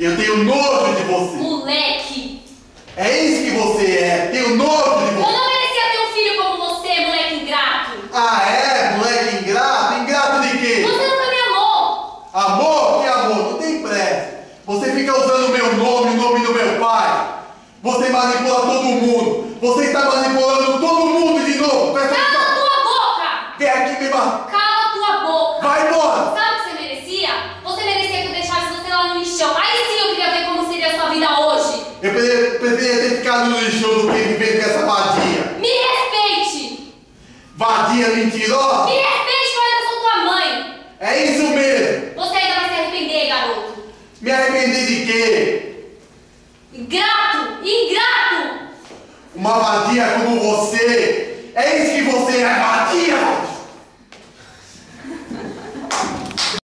Eu tenho nojo de você. Moleque! É isso que você é. Tenho nojo de Eu você. não merecia ter um filho como você, moleque ingrato! Ah, é? Moleque ingrato? Ingrato de quê? Você nunca me amou! Amor? Que amor? Não tem pressa. Você fica usando o meu nome, o nome do meu pai. Você manipula todo mundo. Você está manipulando todo mundo de novo. Presta Cala atenção. tua boca! Vem aqui me matar. Cala tua boca! Vai embora. Sabe o que você merecia? Você merecia que eu deixasse você lá no lixão. Aí sim eu queria ver como seria a sua vida hoje. Eu preferia ter ficado no lixão do que viver com essa vadia. Me respeite! Vadia mentirosa. Me respeite, porque eu sou tua mãe! É isso mesmo. Você ainda vai se arrepender, garoto! Me arrepender de quê? Ingrato! Ingrato! Uma vadia como você. É isso que você é, vadia.